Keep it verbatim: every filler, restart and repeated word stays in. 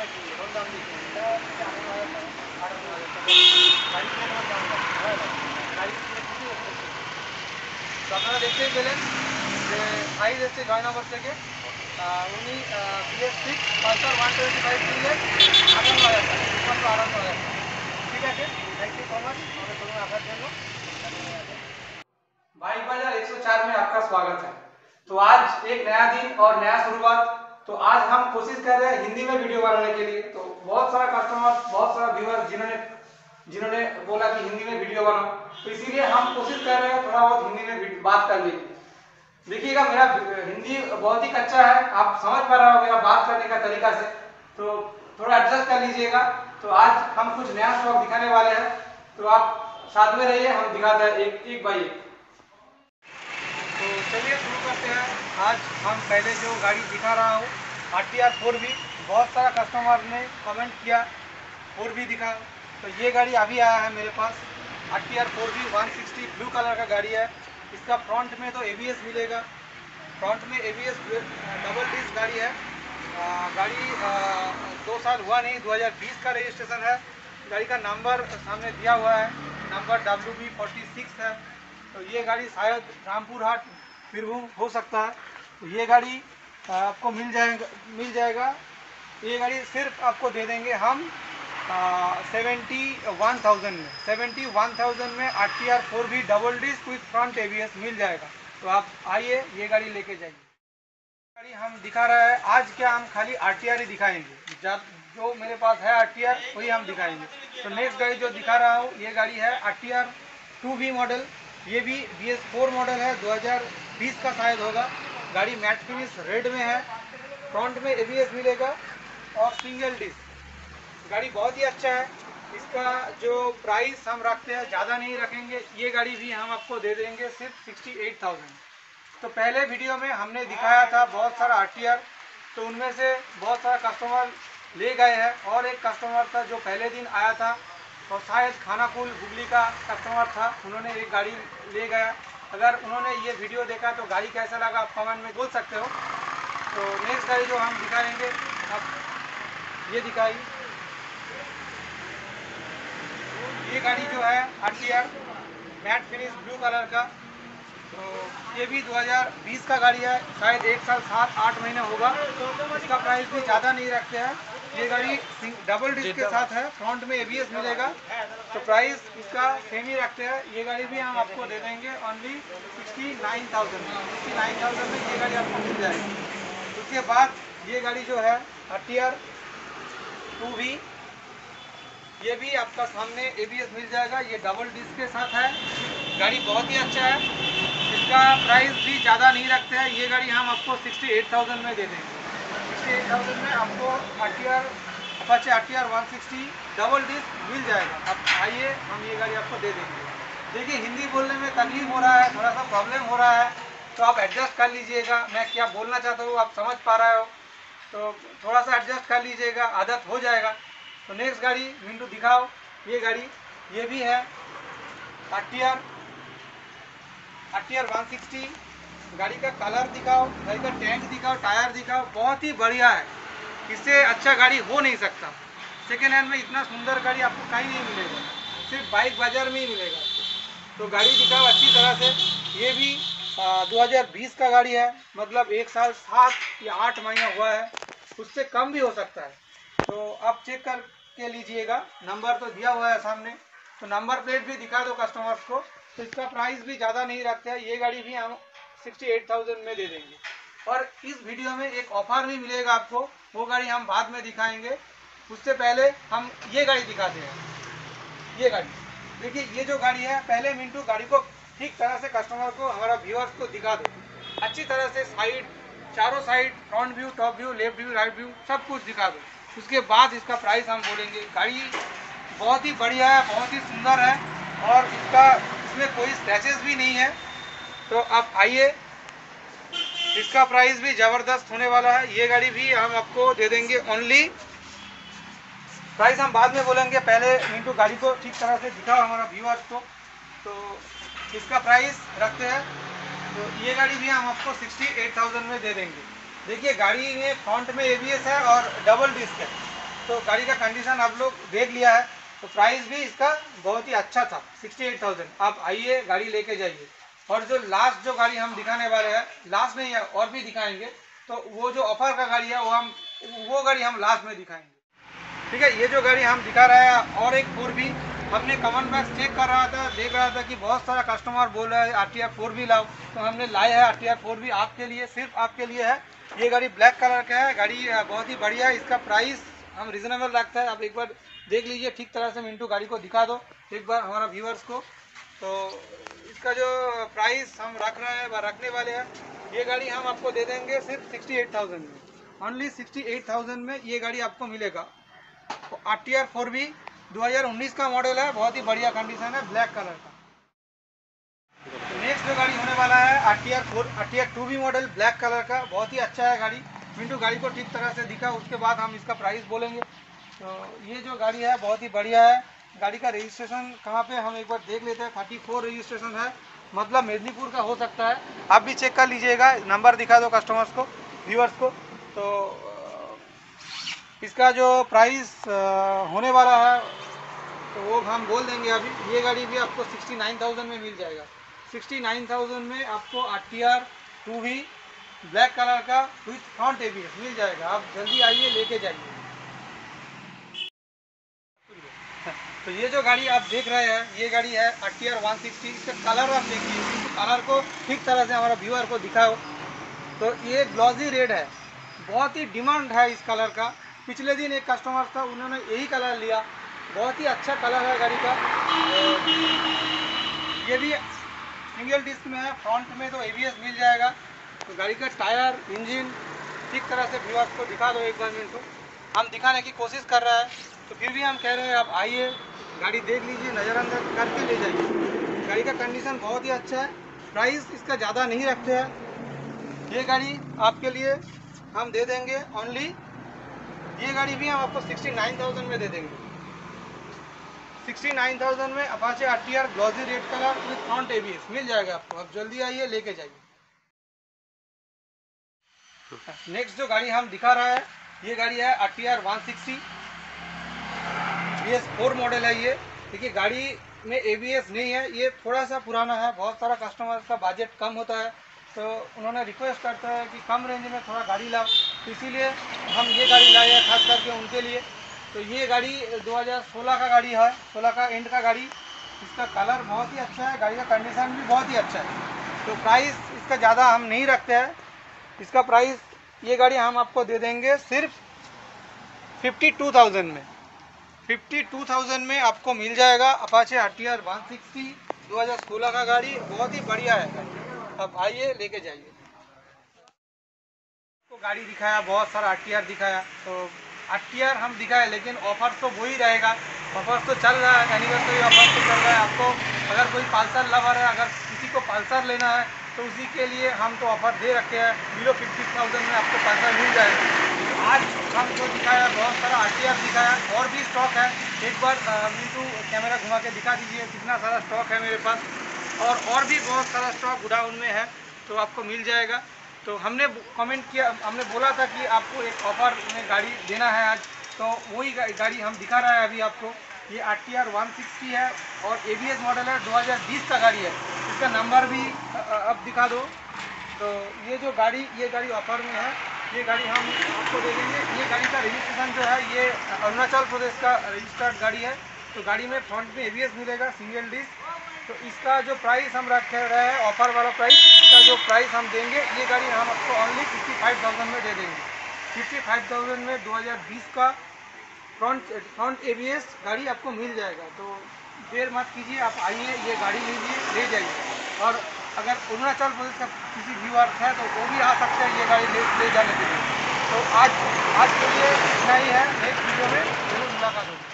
দাম দিচ্ছি এটা আঠারো হাজার টাকা আঠারো হাজার টাকা গাড়ি কিনে তোমার দাম গাড়ি কিনে কিছু তো আপনারা দেখতেই পেলেন যে সাইজ এসছে জয়নগর থেকে উনি BS six Pulsar one twenty five কিনলেন আটান্ন হাজার টাকা মাত্র আটান্ন হাজার টাকা। ঠিক আছে, थैंक यू सो मच हमें शोरूम आसार जन्य। बाइक बाजार एक सौ चार में आपका स्वागत है। तो आज एक नया दिन और नया शुरुआत। तो आज हम कोशिश कर रहे हैं हिंदी में वीडियो बनाने के लिए। तो बहुत सारा कस्टमर बहुत सारा व्यूअर जिन्होंने जिन्होंने बोला कि हिंदी में वीडियो बनाओ, तो इसीलिए हम कोशिश कर रहे हैं थोड़ा बहुत हिंदी में बात करने की। देखिएगा मेरा हिंदी बहुत ही कच्चा है, आप समझ पा रहे हो मेरा बात करने का तरीका से, तो थोड़ा एडजस्ट कर लीजिएगा। तो आज हम कुछ नया स्टॉक दिखाने वाले हैं, तो आप साथ में रहिए, हम दिखाते हैं एक एक बाई एक। तो चलिए शुरू करते हैं। आज हम पहले जो गाड़ी दिखा रहा हूँ R T R four B, बहुत सारा कस्टमर ने कमेंट किया फोर बी दिखा, तो ये गाड़ी अभी आया है मेरे पास। R T R four B one sixty blue colour का गाड़ी है। इसका फ्रंट में तो ए बी एस मिलेगा, फ्रंट में A B S double disc गाड़ी है। आ, गाड़ी आ, दो साल हुआ नहीं, दो हज़ार बीस का रजिस्ट्रेशन है। गाड़ी का नंबर सामने दिया हुआ है, number W B forty six है। तो ये गाड़ी शायद रामपुर हाट बीरभूम हो सकता है। तो ये गाड़ी आपको मिल जाएगा मिल जाएगा ये गाड़ी सिर्फ आपको दे देंगे हम सेवेंटी वन थाउजेंड में सेवेंटी वन थाउजेंड में R T R four B double disc with front A B S मिल जाएगा। तो आप आइए ये गाड़ी लेके जाइए। गाड़ी हम दिखा रहा है आज क्या हम खाली आर टी आर ही दिखाएंगे, जब जो मेरे पास है आर टी आर वही हम दिखाएंगे। तो नेक्स्ट गाड़ी जो दिखा रहा हूँ ये गाड़ी है R T R two B model, ये भी बी एस फोर मॉडल है, दो हज़ार बीस का शायद होगा। गाड़ी मैट फिनिश रेड में है, फ्रंट में ए बी एस मिलेगा और सिंगल डिस्क। गाड़ी बहुत ही अच्छा है। इसका जो प्राइस हम रखते हैं ज़्यादा नहीं रखेंगे, ये गाड़ी भी हम आपको दे देंगे सिर्फ सिक्सटी एट थाउजेंड। तो पहले वीडियो में हमने दिखाया था बहुत सारा आर टी आर, तो उनमें से बहुत सारा कस्टमर ले गए हैं और एक कस्टमर था जो पहले दिन आया था और शायद खानाकुल हुगली का कस्टमर था, उन्होंने एक गाड़ी ले गया। अगर उन्होंने ये वीडियो देखा तो गाड़ी कैसा लगा आप कमेंट में बोल सकते हो। तो नेक्स्ट गाड़ी जो हम दिखाएंगे अब ये दिखाई, ये गाड़ी जो है R T R matte finish blue colour का, तो ये भी दो हज़ार बीस का गाड़ी है, शायद एक साल सात आठ महीने होगा। इसका प्राइस भी ज़्यादा नहीं रखते हैं। ये गाड़ी डबल डिस्क के साथ है, फ्रंट में ए बी एस मिलेगा, तो प्राइस इसका सेम ही रखते हैं। ये गाड़ी भी हम आपको दे देंगे ओनली सिक्सटी नाइन थाउजेंड में सिक्सटी नाइन थाउजेंड में ये गाड़ी आपको मिल जाएगी। उसके बाद ये गाड़ी जो है R T R two B, ये भी आपका सामने ए बी एस मिल जाएगा, ये डबल डिस्क के साथ है। गाड़ी बहुत ही अच्छा है, इसका प्राइस भी ज़्यादा नहीं रखते हैं। ये गाड़ी हम आपको सिक्सटी एट थाउजेंड में दे देंगे। सिक्सटी एट थाउजेंड में आपको R T R Apache R T R one sixty double disc मिल जाएगा। अब आइए हम ये गाड़ी आपको दे देंगे। देखिए हिंदी बोलने में तकलीफ हो रहा है, थोड़ा सा प्रॉब्लम हो रहा है, तो आप एडजस्ट कर लीजिएगा। मैं क्या बोलना चाहता हूँ आप समझ पा रहे हो, तो थोड़ा सा एडजस्ट कर लीजिएगा, आदत हो जाएगा। तो नेक्स्ट गाड़ी मिंटू दिखाओ, ये गाड़ी ये भी है R T R R T R one sixty. गाड़ी का कलर दिखाओ, गाड़ी का टैंक दिखाओ, टायर दिखाओ, बहुत ही बढ़िया है। इससे अच्छा गाड़ी हो नहीं सकता। सेकेंड हैंड में इतना सुंदर गाड़ी आपको कहीं नहीं मिलेगा, सिर्फ बाइक बाजार में ही मिलेगा। तो गाड़ी दिखाओ अच्छी तरह से। ये भी आ, दो हज़ार बीस का गाड़ी है, मतलब एक साल सात या आठ महीना हुआ है, उससे कम भी हो सकता है। तो आप चेक करके लीजिएगा, नंबर तो दिया हुआ है सामने, तो नंबर प्लेट भी दिखा दो कस्टमर्स को। तो इसका प्राइस भी ज़्यादा नहीं रखते हैं, ये गाड़ी भी हम सिक्सटी एट थाउजेंड में दे देंगे। और इस वीडियो में एक ऑफर भी मिलेगा आपको, वो गाड़ी हम बाद में दिखाएंगे। उससे पहले हम ये गाड़ी दिखाते हैं। ये गाड़ी देखिए, ये जो गाड़ी है, पहले मिंटू गाड़ी को ठीक तरह से कस्टमर को, हमारा व्यूअर्स को दिखा दो अच्छी तरह से। साइड, चारों side, front view, top view, left view, right view, सब कुछ दिखा दो। उसके बाद इसका प्राइस हम बोलेंगे। गाड़ी बहुत ही बढ़िया है, बहुत ही सुंदर है और इसका इसमें कोई स्क्रैचेस भी नहीं है। तो आप आइए, इसका प्राइस भी ज़बरदस्त होने वाला है। ये गाड़ी भी हम आपको दे देंगे ओनली, प्राइस हम बाद में बोलेंगे, पहले मिंटू गाड़ी को ठीक तरह से दिखाओ हमारा व्यूअर्स को। तो इसका प्राइस रखते हैं, तो ये गाड़ी भी हम आपको सिक्सटी एट थाउजेंड में दे देंगे। देखिए गाड़ी में फ्रंट में ए बी एस है और डबल डिस्क है। तो गाड़ी का कंडीशन आप लोग देख लिया है, तो प्राइस भी इसका बहुत ही अच्छा था, सिक्सटी एट थाउजेंड। आप आइए गाड़ी लेके जाइए। और जो लास्ट जो गाड़ी हम दिखाने वाले हैं, लास्ट नहीं है और भी दिखाएंगे, तो वो जो ऑफर का गाड़ी है वो हम वो गाड़ी हम लास्ट में दिखाएंगे। ठीक है, ये जो गाड़ी हम दिखा रहे हैं और एक फोर भी, हमने कमेंट बॉक्स चेक कर रहा था, देख रहा था कि बहुत सारा कस्टमर बोल रहा है आर टी आर फोर भी लाओ, तो हमने लाया है आर टी आर फोर भी आपके लिए, सिर्फ आपके लिए है। ये गाड़ी ब्लैक कलर का है, गाड़ी बहुत ही बढ़िया है। इसका प्राइस हम रिजनेबल रखते हैं, आप एक बार देख लीजिए ठीक तरह से। मिंटू गाड़ी को दिखा दो एक बार हमारा व्यूअर्स को। तो इसका जो प्राइस हम रख रहे हैं रखने वाले हैं, ये गाड़ी हम आपको दे देंगे सिर्फ सिक्सटी एट थाउजेंड में, ओनली सिक्सटी एट थाउजेंड में ये गाड़ी आपको मिलेगा। तो आर टी आर फोर भी दो हज़ार उन्नीस का मॉडल है, बहुत ही बढ़िया कंडीशन है, ब्लैक कलर का। नेक्स्ट जो गाड़ी होने वाला है R T R four R T R two भी मॉडल, ब्लैक कलर का, बहुत ही अच्छा है गाड़ी। मिंटू गाड़ी को ठीक तरह से दिखा, उसके बाद हम इसका प्राइस बोलेंगे। तो ये जो गाड़ी है बहुत ही बढ़िया है। गाड़ी का रजिस्ट्रेशन कहाँ पे हम एक बार देख लेते हैं। थर्टी फोर रजिस्ट्रेशन है, मतलब मेदिनीपुर का हो सकता है, आप भी चेक कर लीजिएगा। नंबर दिखा दो कस्टमर्स को, व्यूअर्स को। तो इसका जो प्राइस होने वाला है तो वो हम बोल देंगे अभी। ये गाड़ी भी आपको सिक्सटी नाइन थाउजेंड में मिल जाएगा। सिक्सटी नाइन थाउजेंड में आपको आर टी आर टू भी ब्लैक कलर का with front A B S मिल जाएगा। आप जल्दी आइए, लेके जाइए। तो ये जो गाड़ी आप देख रहे हैं, ये गाड़ी है R T R one sixty. इसका कलर आप देखिए, कलर को ठीक तरह से हमारा व्यूअर को दिखाओ। तो ये ग्लॉसी रेड है, बहुत ही डिमांड है इस कलर का। पिछले दिन एक कस्टमर था, उन्होंने यही कलर लिया, बहुत ही अच्छा कलर है गाड़ी का। ये भी सिंगल डिस्क में है, फ्रंट में तो ए बी एस मिल जाएगा। तो गाड़ी का टायर, इंजन ठीक तरह से व्यूअर्स को दिखा दो एक बार। मिनट को हम दिखाने की कोशिश कर रहे हैं, तो फिर भी हम कह रहे हैं आप आइए, गाड़ी देख लीजिए, नज़रअंदाज करके ले जाइए। गाड़ी का कंडीशन बहुत ही अच्छा है। प्राइस इसका ज़्यादा नहीं रखते हैं। ये गाड़ी आपके लिए हम दे देंगे ओनली, ये गाड़ी भी हम आपको सिक्सटी नाइन थाउजेंड में दे देंगे। सिक्सटी नाइन थाउजेंड में Apache R T R glossy red colour with front A B S मिल जाएगा आपको। आप जल्दी आइए, लेके जाइए। नेक्स्ट जो गाड़ी हम दिखा रहा है, ये गाड़ी है R T R one sixty B S four model है ये। देखिए गाड़ी में ए बी एस नहीं है, ये थोड़ा सा पुराना है। बहुत सारा कस्टमर का बजट कम होता है, तो उन्होंने रिक्वेस्ट करता है कि कम रेंज में थोड़ा गाड़ी लाओ, तो इसीलिए हम ये गाड़ी लाए हैं खास करके उनके लिए। तो ये गाड़ी दो हज़ार सोलह का गाड़ी है, सोलह का एंड का गाड़ी। इसका कलर बहुत ही अच्छा है, गाड़ी का कंडीशन भी बहुत ही अच्छा है। तो प्राइस इसका ज़्यादा हम नहीं रखते हैं। इसका प्राइस ये गाड़ी हम आपको दे देंगे सिर्फ फिफ्टी टू थाउजेंड में। फिफ्टी टू थाउजेंड में आपको मिल जाएगा Apache R T R one sixty दो हज़ार सोलह का गाड़ी, बहुत ही बढ़िया है। अब आइए, लेके जाइए। तो गाड़ी दिखाया, बहुत सारा आर टी आर दिखाया, तो आर टी आर हम दिखाए, लेकिन ऑफर तो वही रहेगा। ऑफर तो चल रहा है, एनिवर्सरी ऑफर तो चल रहा है। आपको अगर कोई पल्सर लवर है, अगर किसी को पल्सर लेना है, तो उसी के लिए हम तो ऑफर दे रखे हैं। बिलो फिफ्टी थाउजेंड में आपको पल्सर मिल जाएगा। आज हम जो दिखाया, बहुत सारा आर टी आर दिखाया, और भी स्टॉक है। एक बार मिंटू कैमरा घुमा के दिखा दीजिए कितना सारा स्टॉक है मेरे पास। और और भी बहुत सारा स्टॉक गोडाउन में है, तो आपको मिल जाएगा। तो हमने कमेंट किया, हमने बोला था कि आपको एक ऑफर में गाड़ी देना है आज, तो वही गाड़ी हम दिखा रहा है अभी आपको। ये R T R one sixty है और ए बी एस मॉडल है, दो हज़ार बीस का गाड़ी है। इसका नंबर भी अब दिखा दो। तो ये जो गाड़ी ये गाड़ी ऑफर में है, ये गाड़ी हम आपको दे देंगे। ये गाड़ी का रजिस्ट्रेशन जो है, ये अरुणाचल प्रदेश का रजिस्टर्ड गाड़ी है। तो गाड़ी में फ्रंट में ए बी एस मिलेगा, सिंगल डिस्क। तो इसका जो प्राइस हम रख रहे हैं, ऑफर वाला प्राइस, इसका जो प्राइस हम देंगे, ये गाड़ी हम आपको ओनली फिफ्टी फाइव थाउजेंड में दे देंगे। फिफ्टी फाइव थाउजेंड में दो हज़ार बीस का front front A B S गाड़ी आपको मिल जाएगा। तो देर मत कीजिए, आप आइए, ये गाड़ी लीजिए, ले जाइए। और अगर अरुणाचल प्रदेश का किसी व्यूअर है तो वो भी आ सकते हैं ये गाड़ी ले ले जाने के लिए। तो आज आज के लिए इतना ही है। नेक्स्ट वीडियो में जरूर मुलाकात होगी।